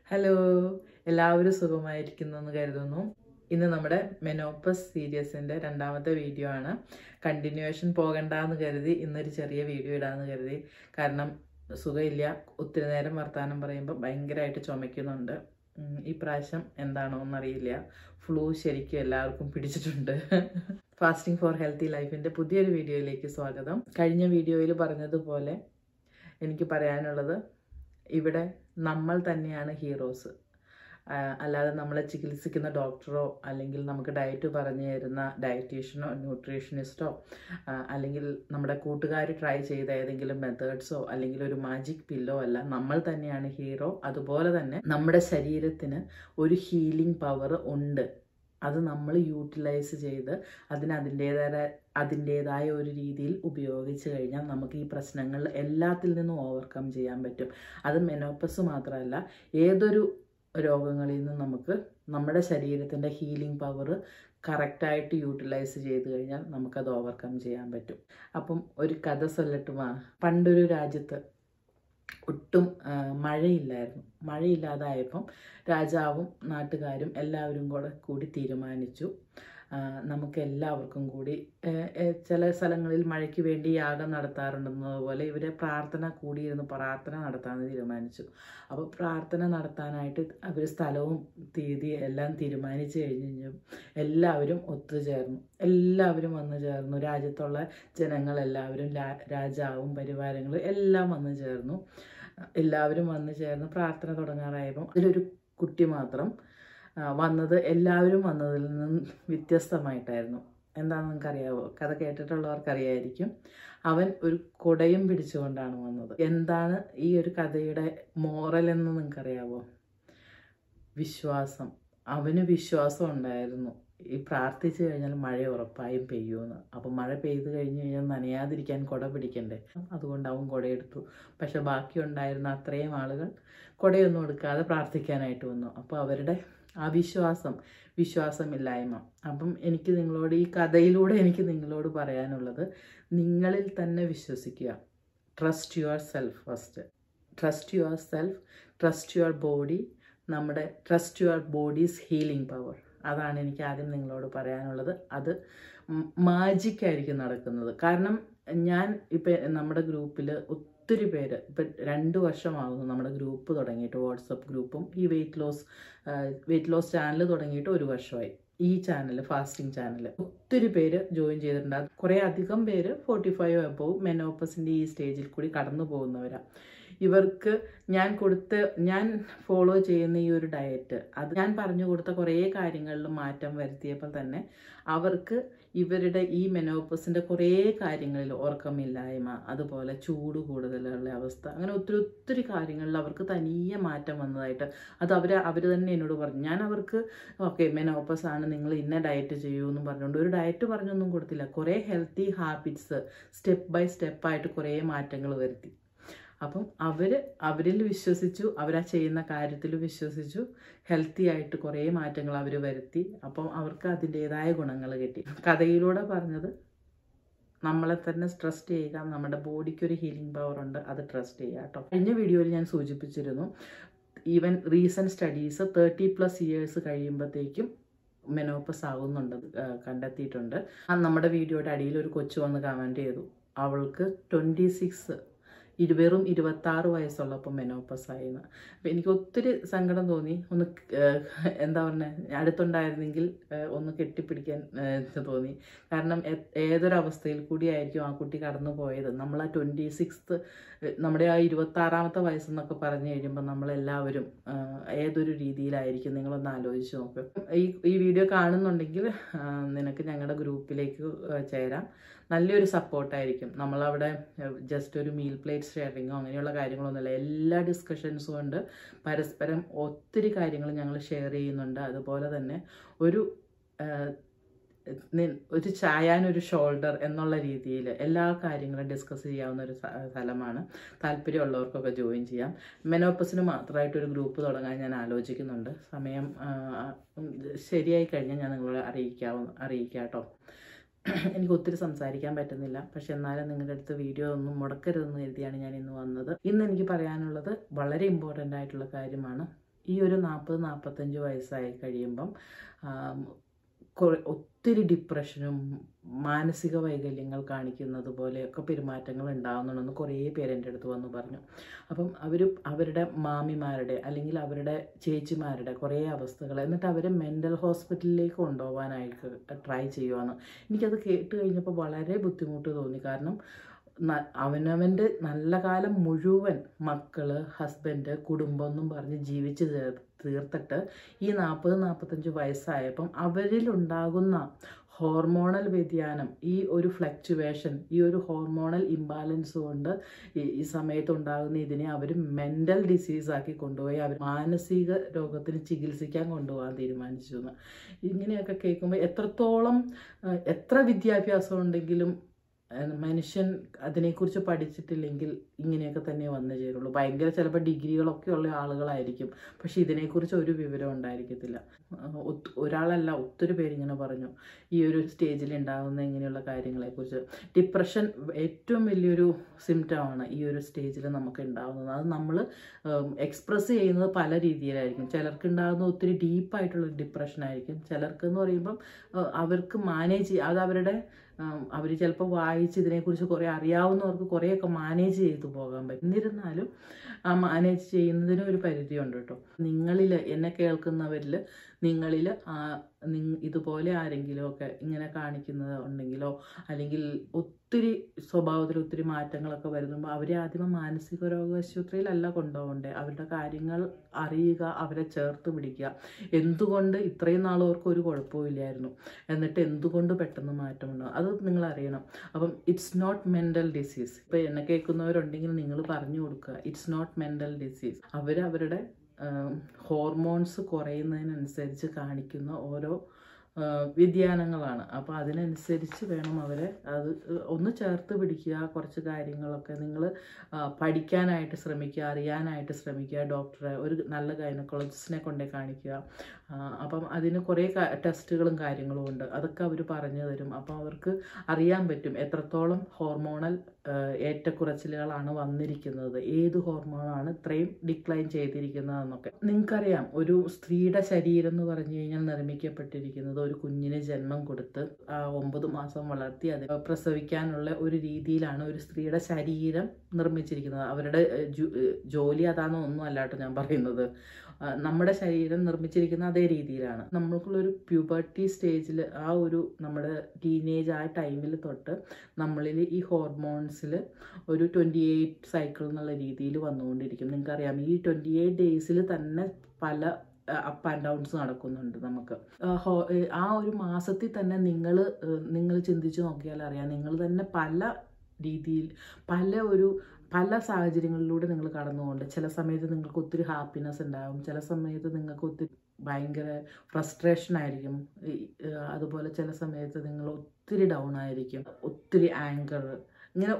Hello, എല്ലാവരും സുഖമായിരിക്കുന്നെന്ന് കരുതുന്നു. ഇന്ന് നമ്മുടെ മെനോപ്പസ് സീരീസിൻ്റെ രണ്ടാമത്തെ വീഡിയോ ആണ്. കണ്ടിന്യൂവേഷൻ പോകണ്ടെന്ന് കരുതി ഇന്നൊരു ചെറിയ വീഡിയോ ഇടാമെന്ന് കരുതി. കാരണം സുഖമില്ല, ഒത്തിരി നേരം വർത്തമാനം പറയുമ്പോൾ ഭയങ്കരമായിട്ട് ചുമയ്ക്കുന്നുണ്ട്. ഈ പ്രാവശ്യം എന്താണോ എന്നറിയില്ല, ഫ്ലൂ ശരിക്കും എല്ലാവർക്കും പിടിച്ചിട്ടുണ്ട്. ഫാസ്റ്റിംഗ് ഫോർ ഹെൽത്തി ലൈഫിൻ്റെ പുതിയൊരു വീഡിയോയിലേക്ക് സ്വാഗതം. കഴിഞ്ഞ വീഡിയോയിൽ പറഞ്ഞതുപോലെ എനിക്ക് പറയാനുള്ളത്, ഇവിടെ നമ്മൾ തന്നെയാണ് ഹീറോസ്. അല്ലാതെ നമ്മളെ ചികിത്സിക്കുന്ന ഡോക്ടറോ അല്ലെങ്കിൽ നമുക്ക് ഡയറ്റ് പറഞ്ഞു തരുന്ന ഡയറ്റീഷ്യനോ ന്യൂട്രീഷനിസ്റ്റോ അല്ലെങ്കിൽ നമ്മുടെ കൂട്ടുകാർ ട്രൈ ചെയ്ത ഏതെങ്കിലും മെത്തേഡ്സോ അല്ലെങ്കിൽ ഒരു മാജിക് പില്ലോ അല്ല. നമ്മൾ തന്നെയാണ് ഹീറോ. അതുപോലെ തന്നെ നമ്മുടെ ശരീരത്തിന് ഒരു ഹീലിംഗ് പവർ ഉണ്ട്. അത് നമ്മൾ യൂട്ടിലൈസ് ചെയ്ത് അതിൻ്റേതായ ഒരു രീതിയിൽ ഉപയോഗിച്ച് കഴിഞ്ഞാൽ നമുക്ക് ഈ പ്രശ്നങ്ങൾ എല്ലാത്തിൽ നിന്നും ഓവർകം ചെയ്യാൻ പറ്റും. അത് മെനോപ്പസ് മാത്രമല്ല, ഏതൊരു രോഗങ്ങളിൽ നിന്നും നമുക്ക് നമ്മുടെ ശരീരത്തിൻ്റെ ഹീലിംഗ് പവർ കറക്റ്റായിട്ട് യൂട്ടിലൈസ് ചെയ്ത് കഴിഞ്ഞാൽ നമുക്കത് ഓവർകം ചെയ്യാൻ പറ്റും. അപ്പം ഒരു കഥ ചൊല്ലട്ടുമാ. പണ്ടൊരു രാജ്യത്ത് ഒട്ടും മഴയില്ലാതായപ്പം രാജാവും നാട്ടുകാരും എല്ലാവരും കൂടി തീരുമാനിച്ചു, നമുക്ക് എല്ലാവർക്കും കൂടി ചില സ്ഥലങ്ങളിൽ മഴയ്ക്ക് വേണ്ടി യാഗം നടത്താറുണ്ടെന്നതുപോലെ ഇവരെ കൂടിയിരുന്ന് പ്രാർത്ഥന നടത്താമെന്ന് തീരുമാനിച്ചു. അപ്പോൾ പ്രാർത്ഥന നടത്താനായിട്ട് അവർ സ്ഥലവും തീയതി എല്ലാം തീരുമാനിച്ചു കഴിഞ്ഞ് എല്ലാവരും എല്ലാവരും വന്നു ചേർന്നു. രാജ്യത്തുള്ള ജനങ്ങളെല്ലാവരും, രാജാവും പരിവാരങ്ങളും എല്ലാം വന്നു ചേർന്നു. എല്ലാവരും വന്നു ചേർന്ന് പ്രാർത്ഥന തുടങ്ങാറായപ്പം അതിലൊരു കുട്ടി മാത്രം എല്ലാവരും വന്നതിൽ നിന്നും വ്യത്യസ്തമായിട്ടായിരുന്നു. എന്താണെന്ന് നിങ്ങൾക്കറിയാവോ? കഥ കേട്ടിട്ടുള്ളവർക്കറിയായിരിക്കും. അവൻ ഒരു കുടയും പിടിച്ചുകൊണ്ടാണ് വന്നത്. എന്താണ് ഈ ഒരു കഥയുടെ മോറൽ എന്ന് നിങ്ങൾക്കറിയാവോ? വിശ്വാസം. അവന് വിശ്വാസം ഉണ്ടായിരുന്നു, ഈ പ്രാർത്ഥിച്ചു കഴിഞ്ഞാൽ മഴ ഉറപ്പായും പെയ്യുമെന്ന്. അപ്പം മഴ പെയ്ത് കഴിഞ്ഞ് കഴിഞ്ഞാൽ നനയാതിരിക്കാൻ കുട പിടിക്കണ്ടേ, അതുകൊണ്ട് അവൻ കുടയെടുത്തു. പക്ഷെ ബാക്കിയുണ്ടായിരുന്ന അത്രയും ആളുകൾ കുടയൊന്നും എടുക്കാതെ പ്രാർത്ഥിക്കാനായിട്ട് വന്നു. അപ്പോൾ അവരുടെ ആ വിശ്വാസമില്ലായ്മ. അപ്പം ഈ കഥയിലൂടെ എനിക്ക് നിങ്ങളോട് പറയാനുള്ളത്, നിങ്ങളിൽ തന്നെ വിശ്വസിക്കുക. Trust yourself first. Trust yourself, trust your body. Trust your body's healing power. അതാണ് എനിക്ക് ആദ്യം നിങ്ങളോട് പറയാനുള്ളത്. അത് മാജിക്കായിരിക്കും നടക്കുന്നത്. കാരണം ഇപ്പം നമ്മുടെ ഗ്രൂപ്പിൽ ഒത്തിരി പേര്, ഇപ്പം 2 വർഷമാകുന്നു നമ്മുടെ ഗ്രൂപ്പ് തുടങ്ങിയിട്ട്, വാട്സപ്പ് ഗ്രൂപ്പും ഈ വെയിറ്റ് ലോസ് ചാനൽ തുടങ്ങിയിട്ട് 1 വർഷമായി. ഈ ചാനൽ, ഫാസ്റ്റിംഗ് ചാനൽ, ഒത്തിരി പേര് ജോയിൻ ചെയ്തിട്ടുണ്ട്. കുറേ അധികം പേര് 45 അബോവ് മെനോപ്പസിൻ്റെ ഈ സ്റ്റേജിൽ കൂടി കടന്നു പോകുന്നവരാണ്. ഇവർക്ക് ഞാൻ ഫോളോ ചെയ്യുന്ന ഈ ഒരു ഡയറ്റ്, അത് ഞാൻ പറഞ്ഞു കൊടുത്ത കുറേ കാര്യങ്ങളിൽ മാറ്റം വരുത്തിയപ്പോൾ തന്നെ അവർക്ക് ഇവരുടെ ഈ മെനോപ്പസിൻ്റെ കുറേ കാര്യങ്ങളിൽ, ഉറക്കമില്ലായ്മ, അതുപോലെ ചൂട് കൂടുതലുള്ള അവസ്ഥ, അങ്ങനെ ഒത്തിരി കാര്യങ്ങളിൽ അവർക്ക് തനിയെ മാറ്റം വന്നതായിട്ട് അത് അവർ തന്നെ എന്നോട് പറഞ്ഞു. ഞാൻ അവർക്ക് ഓക്കെ മെനോപ്പസ് ആണ്, നിങ്ങൾ ഇന്ന ഡയറ്റ് ചെയ്യൂ എന്നും പറഞ്ഞുകൊണ്ട് ഒരു ഡയറ്റ് പറഞ്ഞൊന്നും കൊടുത്തില്ല. കുറേ ഹെൽത്തി ഹാബിറ്റ്സ് സ്റ്റെപ്പ് ബൈ സ്റ്റെപ്പായിട്ട് കുറേ മാറ്റങ്ങൾ വരുത്തി. അപ്പം അവരിൽ വിശ്വസിച്ചു, അവരാ ചെയ്യുന്ന കാര്യത്തിൽ വിശ്വസിച്ചു, ഹെൽത്തി ആയിട്ട് കുറേ മാറ്റങ്ങൾ അവർ വരുത്തി. അപ്പം അവർക്ക് അതിൻ്റേതായ ഗുണങ്ങൾ കിട്ടി. കഥയിലൂടെ പറഞ്ഞത്, നമ്മളെ തന്നെ ട്രസ്റ്റ് ചെയ്യുക. നമ്മുടെ ബോഡിക്കൊരു ഹീലിംഗ് പവർ ഉണ്ട്, അത് ട്രസ്റ്റ് ചെയ്യുക കേട്ടോ. കഴിഞ്ഞ വീഡിയോയിൽ ഞാൻ സൂചിപ്പിച്ചിരുന്നു, ഈവൻ റീസെൻറ്റ് സ്റ്റഡീസ് 30+ ഇയേഴ്സ് കഴിയുമ്പോഴത്തേക്കും മെനോപ്പസ് ആകുന്നുണ്ട് കണ്ടെത്തിയിട്ടുണ്ട്. നമ്മുടെ വീഡിയോയുടെ അടിയിൽ ഒരു കൊച്ചു വന്ന് കമൻറ്റ് ചെയ്തു, അവൾക്ക് 26 വയസ്സുള്ളപ്പോൾ മെനോപ്പസ് ആയിരുന്നു. അപ്പോൾ എനിക്ക് ഒത്തിരി സങ്കടം തോന്നി. എന്താ പറയുക, അടുത്തുണ്ടായിരുന്നെങ്കിൽ ഒന്ന് കെട്ടിപ്പിടിക്കാൻ തോന്നി. കാരണം ഏതൊരവസ്ഥയിൽ കൂടിയായിരിക്കും ആ കുട്ടി കടന്നു പോയത്. നമ്മൾ ആ 26th, നമ്മുടെ ആ 26ാമത്തെ വയസ്സെന്നൊക്കെ പറഞ്ഞു കഴിയുമ്പോൾ നമ്മളെല്ലാവരും ഏതൊരു രീതിയിലായിരിക്കും, നിങ്ങളൊന്ന് ആലോചിച്ച് നോക്ക്. ഈ വീഡിയോ കാണുന്നുണ്ടെങ്കിൽ നിനക്ക് ഞങ്ങളുടെ ഗ്രൂപ്പിലേക്ക് ചേരാം. നല്ലൊരു സപ്പോർട്ടായിരിക്കും. നമ്മളവിടെ ജസ്റ്റ് ഒരു മീൽ പ്ലേറ്റ് ഷെയറിങ്ങോ അങ്ങനെയുള്ള കാര്യങ്ങളൊന്നുമില്ല. എല്ലാ ഡിസ്കഷൻസും ഉണ്ട്. പരസ്പരം ഒത്തിരി കാര്യങ്ങൾ ഞങ്ങൾ ഷെയർ ചെയ്യുന്നുണ്ട്. അതുപോലെ തന്നെ ഒരു ചായാനൊരു ഷോൾഡർ എന്നുള്ള രീതിയിൽ എല്ലാ കാര്യങ്ങളും ഡിസ്കസ് ചെയ്യാവുന്ന ഒരു സ്ഥലമാണ്. താല്പര്യമുള്ളവർക്കൊക്കെ ജോയിൻ ചെയ്യാം. മെനോപ്പസിന് മാത്രമായിട്ടൊരു ഗ്രൂപ്പ് തുടങ്ങാൻ ഞാൻ ആലോചിക്കുന്നുണ്ട്. സമയം ശരിയായി കഴിഞ്ഞാൽ ഞാൻ നിങ്ങളെ അറിയിക്കാം കേട്ടോ. എനിക്ക് ഒത്തിരി സംസാരിക്കാൻ പറ്റുന്നില്ല, പക്ഷെ എന്നാലും നിങ്ങളുടെ അടുത്ത് വീഡിയോ ഒന്നും മുടക്കരുതെന്ന് കരുതിയാണ് ഞാൻ ഇന്ന് വന്നത്. ഇന്ന് എനിക്ക് പറയാനുള്ളത് വളരെ ഇമ്പോർട്ടൻ്റ് ആയിട്ടുള്ള കാര്യമാണ്. ഈ ഒരു 40-45 വയസ്സായി കഴിയുമ്പം ഒത്തിരി ഡിപ്രഷനും മാനസിക വൈകല്യങ്ങൾ കാണിക്കുന്നത് പോലെയൊക്കെ പെരുമാറ്റങ്ങൾ ഉണ്ടാകുന്നുണ്ടെന്ന് കുറേ പേര് എൻ്റെ അടുത്ത് വന്ന് പറഞ്ഞു. അപ്പം അവരുടെ മാമിമാരുടെ അല്ലെങ്കിൽ അവരുടെ ചേച്ചിമാരുടെ കുറേ അവസ്ഥകൾ, എന്നിട്ട് അവരെ മെൻ്റൽ ഹോസ്പിറ്റലിലേക്ക് കൊണ്ടുപോകാനായിട്ട് ട്രൈ ചെയ്യുവാണ്. എനിക്കത് കേട്ട് കഴിഞ്ഞപ്പോൾ വളരെ ബുദ്ധിമുട്ട് തോന്നി. കാരണം അവനവൻ്റെ നല്ല കാലം മുഴുവൻ മക്കൾ, ഹസ്ബൻഡ്, കുടുംബം എന്നും പറഞ്ഞ് ജീവിച്ച് തീർത്തിട്ട് ഈ 40-45 വയസ്സായപ്പം അവരിലുണ്ടാകുന്ന ഹോർമോണൽ വ്യതിയാനം, ഈ ഒരു ഫ്ലക്ച്വേഷൻ, ഈ ഒരു ഹോർമോണൽ ഇംബാലൻസ് കൊണ്ട് ഈ സമയത്തുണ്ടാകുന്ന ഇതിനെ അവർ മെൻ്റൽ ഡിസീസാക്കി കൊണ്ടുപോയി അവർ മാനസിക രോഗത്തിന് ചികിത്സിക്കാൻ കൊണ്ടുപോകാൻ തീരുമാനിച്ചു എന്ന്. ഇങ്ങനെയൊക്കെ കേൾക്കുമ്പോൾ എത്ര വിദ്യാഭ്യാസം ഉണ്ടെങ്കിലും മനുഷ്യൻ അതിനെക്കുറിച്ച് പഠിച്ചിട്ടില്ലെങ്കിൽ ഇങ്ങനെയൊക്കെ തന്നെ വന്നു ചേരുള്ളൂ. ഭയങ്കര ചിലപ്പോൾ ഡിഗ്രികളൊക്കെ ഉള്ള ആളുകളായിരിക്കും, പക്ഷെ ഇതിനെക്കുറിച്ച് ഒരു വിവരം ഉണ്ടായിരിക്കത്തില്ല. ഒരാളല്ല, ഒത്തിരി പേരിങ്ങനെ പറഞ്ഞു ഈ ഒരു സ്റ്റേജിൽ ഉണ്ടാകുന്ന ഇങ്ങനെയുള്ള കാര്യങ്ങളെക്കുറിച്ച്. ഡിപ്രഷൻ ഏറ്റവും വലിയൊരു സിംറ്റമാണ് ഈ ഒരു സ്റ്റേജിൽ നമുക്ക് ഉണ്ടാകുന്നത്. അത് നമ്മൾ എക്സ്പ്രസ് ചെയ്യുന്നത് പല രീതിയിലായിരിക്കും. ചിലർക്ക് ഉണ്ടാകുന്ന ഒത്തിരി ഡീപ്പായിട്ടുള്ള ഡിപ്രഷൻ ആയിരിക്കും. ചിലർക്കെന്ന് പറയുമ്പം അവർക്ക് മാനേജ് അത് അവർ ചിലപ്പോൾ വായിച്ച് ഇതിനെക്കുറിച്ച് കുറേ അറിയാവുന്നവർക്ക് കുറേയൊക്കെ മാനേജ് ചെയ്തു പോകാൻ പറ്റും. എന്നിരുന്നാലും ആ മാനേജ് ചെയ്യുന്നതിന് ഒരു പരിധിയുണ്ട് കേട്ടോ. എന്നെ കേൾക്കുന്നവരിൽ നിങ്ങളിൽ ഇതുപോലെ ആരെങ്കിലുമൊക്കെ ഇങ്ങനെ കാണിക്കുന്നത് ഉണ്ടെങ്കിലോ, അല്ലെങ്കിൽ ഒത്തിരി സ്വഭാവത്തിൽ ഒത്തിരി മാറ്റങ്ങളൊക്കെ വരുമ്പോൾ അവരെ ആദ്യം മാനസിക രോഗാശുപത്രിയിലല്ല കൊണ്ടുപോകണ്ടേ. അവരുടെ കാര്യങ്ങൾ അറിയുക, അവരെ ചേർത്ത് പിടിക്കുക. എന്തുകൊണ്ട് ഇത്രയും നാൾ അവർക്ക് ഒരു കുഴപ്പമില്ലായിരുന്നു, എന്നിട്ട് എന്തുകൊണ്ട് പെട്ടെന്ന് മാറ്റമുണ്ടാകും, അത് നിങ്ങൾ അറിയണം. അപ്പം ഇറ്റ്സ് നോട്ട് മെൻ്റൽ ഡിസീസ്. ഇപ്പം എന്നെ കേൾക്കുന്നവരുണ്ടെങ്കിൽ നിങ്ങൾ പറഞ്ഞു കൊടുക്കുക, ഇറ്റ്സ് നോട്ട് മെൻ്റൽ ഡിസീസ്. അവരുടെ ഹോർമോൺസ് കുറയുന്നതിനനുസരിച്ച് കാണിക്കുന്ന ഓരോ വ്യതിയാനങ്ങളാണ്. അപ്പോൾ അതിനനുസരിച്ച് വേണം അവരെ അത് ഒന്ന് ചേർത്ത് പിടിക്കുക. കുറച്ച് കാര്യങ്ങളൊക്കെ നിങ്ങൾ പഠിക്കാനായിട്ട് ശ്രമിക്കുക, അറിയാനായിട്ട് ശ്രമിക്കുക. ഡോക്ടറെ, ഒരു നല്ല ഗൈനക്കോളജിസ്റ്റിനെ കൊണ്ടേ കാണിക്കുക. അപ്പം അതിന് കുറേ ടെസ്റ്റുകളും കാര്യങ്ങളും ഉണ്ട്, അതൊക്കെ അവർ പറഞ്ഞു തരും. അപ്പോൾ അവർക്ക് അറിയാൻ പറ്റും എത്രത്തോളം ഹോർമോണൽ ഏറ്റക്കുറച്ചിലുകളാണ് വന്നിരിക്കുന്നത്, ഏത് ഹോർമോണാണ് ഇത്രയും ഡിക്ലൈൻ ചെയ്തിരിക്കുന്നതെന്നൊക്കെ. നിങ്ങൾക്കറിയാം, ഒരു സ്ത്രീയുടെ ശരീരം എന്ന് പറഞ്ഞു കഴിഞ്ഞാൽ നിർമ്മിക്കപ്പെട്ടിരിക്കുന്നത് ഒരു കുഞ്ഞിന് ജന്മം കൊടുത്ത് 9 മാസം വളർത്തി അത് പ്രസവിക്കാനുള്ള ഒരു രീതിയിലാണ് ഒരു സ്ത്രീയുടെ ശരീരം നിർമ്മിച്ചിരിക്കുന്നത്. അവരുടെ ജോലി അതാണെന്നോ ഒന്നും അല്ലാട്ടോ ഞാൻ പറയുന്നത്. നമ്മുടെ ശരീരം നിർമ്മിച്ചിരിക്കുന്ന അതേ രീതിയിലാണ്. നമ്മൾക്കുള്ളൊരു പ്യൂബർട്ടി സ്റ്റേജിൽ, നമ്മുടെ ടീനേജ് ആ ടൈമിൽ തൊട്ട് നമ്മളിൽ ഈ ഹോർമോൺസിൽ ഒരു 28 സൈക്കിൾ എന്നുള്ള രീതിയിൽ വന്നുകൊണ്ടിരിക്കും. നിങ്ങൾക്കറിയാം, ഈ 28 ഡേയ്സിൽ തന്നെ പല അപ്പ് ആൻഡ് ഡൗൺസ് നടക്കുന്നുണ്ട് നമുക്ക്. ആ ഒരു മാസത്തിൽ തന്നെ നിങ്ങൾ ചിന്തിച്ച് നോക്കിയാൽ അറിയാം, നിങ്ങൾ തന്നെ പല രീതിയിൽ പല സാഹചര്യങ്ങളിലൂടെ നിങ്ങൾ കടന്നുകൊണ്ട് ചില സമയത്ത് നിങ്ങൾക്ക് ഒത്തിരി ഹാപ്പിനെസ് ഉണ്ടാകും, ചില സമയത്ത് നിങ്ങൾക്ക് ഒത്തിരി ഭയങ്കര ഫ്രസ്ട്രേഷൻ ആയിരിക്കും. അതുപോലെ ചില സമയത്ത് നിങ്ങൾ ഒത്തിരി ഡൗൺ ആയിരിക്കും, ഒത്തിരി ആങ്കർ, ഇങ്ങനെ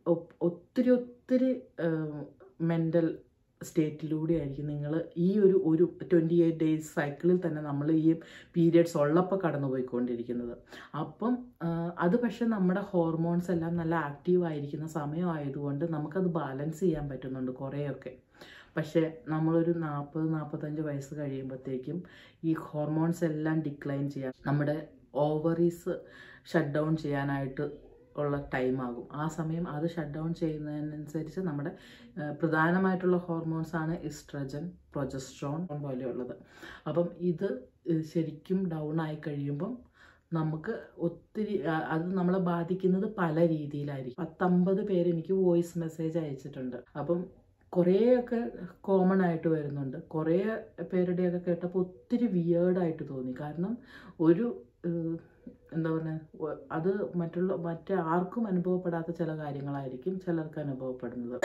ഒത്തിരി മെൻ്റൽ സ്റ്റേറ്റിലൂടെ ആയിരിക്കും നിങ്ങൾ ഈ ഒരു 28 ഡേയ്സ് സൈക്കിളിൽ തന്നെ നമ്മൾ ഈ പീരിയഡ്സ് ഉള്ളപ്പോൾ കടന്നു പോയിക്കൊണ്ടിരിക്കുന്നത്. അപ്പം അത് പക്ഷേ നമ്മുടെ ഹോർമോൺസ് എല്ലാം നല്ല ആക്റ്റീവ് ആയിരിക്കുന്ന സമയമായതുകൊണ്ട് നമുക്കത് ബാലൻസ് ചെയ്യാൻ പറ്റുന്നുണ്ട് കുറേയൊക്കെ. പക്ഷേ നമ്മളൊരു 40-45 വയസ്സ് കഴിയുമ്പോഴത്തേക്കും ഈ ഹോർമോൺസ് എല്ലാം ഡിക്ലൈൻ ചെയ്യാൻ, നമ്മുടെ ഓവറീസ് ഷട്ട് ഡൗൺ ചെയ്യാനായിട്ട് ഉള്ള ടൈമാകും. ആ സമയം അത് ഷട്ട് ഡൗൺ ചെയ്യുന്നതിനനുസരിച്ച് നമ്മുടെ പ്രധാനമായിട്ടുള്ള ഹോർമോൺസാണ് ഈസ്ട്രജൻ, പ്രൊജസ്ട്രോൺ പോലെയുള്ളത്. അപ്പം ഇത് ശരിക്കും ഡൗൺ ആയി കഴിയുമ്പം നമുക്ക് ഒത്തിരി അത് നമ്മളെ ബാധിക്കുന്നത് പല രീതിയിലായിരിക്കും. 10-50 പേര് എനിക്ക് വോയിസ് മെസ്സേജ് അയച്ചിട്ടുണ്ട്. അപ്പം കുറേയൊക്കെ കോമൺ ആയിട്ട് വരുന്നുണ്ട്. കുറേ പേരുടെയൊക്കെ കേട്ടപ്പോൾ ഒത്തിരി വിയേർഡായിട്ട് തോന്നി. കാരണം എന്താ പറയുക, അത് മറ്റാർക്കും അനുഭവപ്പെടാത്ത ചില കാര്യങ്ങളായിരിക്കും ചിലർക്ക് അനുഭവപ്പെടുന്നത്.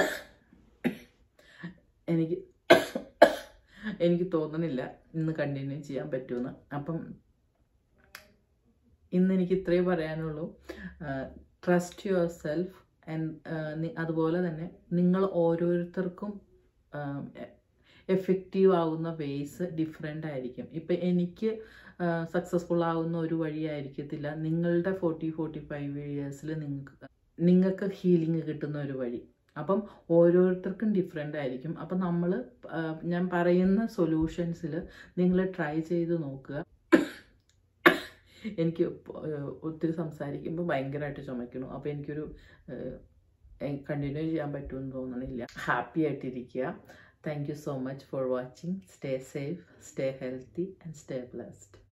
എനിക്ക് തോന്നുന്നില്ല ഇന്ന് കണ്ടിന്യൂ ചെയ്യാൻ പറ്റുമെന്ന്. അപ്പം ഇന്ന് എനിക്ക് ഇത്രയേ പറയാനുള്ളൂ. Trust yourself. അതുപോലെ തന്നെ നിങ്ങൾ ഓരോരുത്തർക്കും എഫക്റ്റീവ് ആവുന്ന വേസ് ഡിഫറെൻ്റ് ആയിരിക്കും. ഇപ്പം എനിക്ക് സക്സസ്ഫുൾ ആവുന്ന ഒരു വഴിയായിരിക്കത്തില്ല നിങ്ങളുടെ 40-45 ഇയേഴ്സിൽ നിങ്ങൾക്ക് ഹീലിംഗ് കിട്ടുന്ന ഒരു വഴി. അപ്പം ഓരോരുത്തർക്കും ഡിഫറെൻ്റ് ആയിരിക്കും. അപ്പം നമ്മൾ ഞാൻ പറയുന്ന സൊല്യൂഷൻസിൽ നിങ്ങൾ ട്രൈ ചെയ്ത് നോക്കുക. എനിക്ക് ഒത്തിരി സംസാരിക്കുമ്പോൾ ഭയങ്കരമായിട്ട് ചുമയ്ക്കണം. അപ്പോൾ എനിക്കൊരു കണ്ടിന്യൂ ചെയ്യാൻ പറ്റുമെന്ന് തോന്നണില്ല. ഹാപ്പി ആയിട്ടിരിക്കുക. Thank you so much for watching. Stay safe, stay healthy and stay blessed.